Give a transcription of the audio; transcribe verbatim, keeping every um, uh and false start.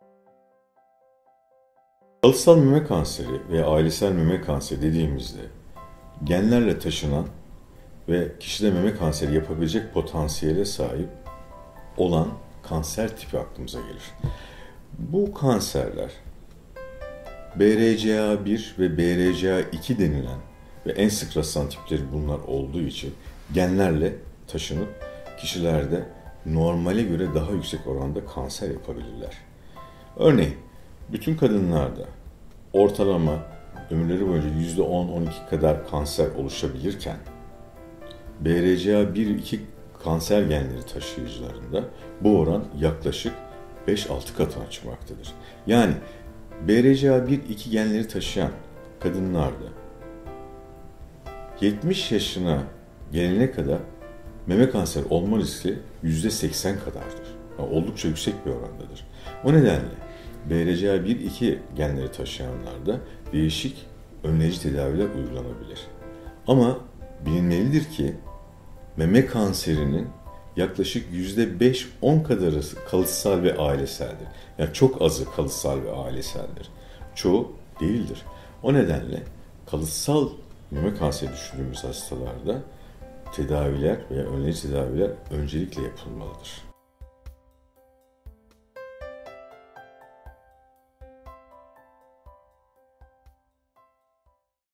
Kalıtsal meme kanseri veya ailesel meme kanseri dediğimizde genlerle taşınan ve kişide meme kanseri yapabilecek potansiyele sahip olan kanser tipi aklımıza gelir. Bu kanserler B R C A bir ve B R C A iki denilen ve en sık rastlanan tipleri bunlar olduğu için genlerle taşınıp kişilerde normale göre daha yüksek oranda kanser yapabilirler. Örneğin bütün kadınlarda ortalama ömürleri boyunca yüzde on on iki kadar kanser oluşabilirken B R C A bir iki kanser genleri taşıyıcılarında bu oran yaklaşık beş altı katına çıkmaktadır. Yani B R C A bir iki genleri taşıyan kadınlarda yetmiş yaşına gelene kadar meme kanseri olma riski yüzde seksen kadardır. Yani oldukça yüksek bir orandadır. O nedenle B R C A bir iki genleri taşıyanlarda değişik önleyici tedaviler uygulanabilir. Ama bilinmelidir ki meme kanserinin yaklaşık yüzde beş on kadarı kalıtsal ve aileseldir. Yani çok azı kalıtsal ve aileseldir. Çoğu değildir. O nedenle kalıtsal meme kanseri düşündüğümüz hastalarda tedaviler veya önleyici tedaviler öncelikle yapılmalıdır.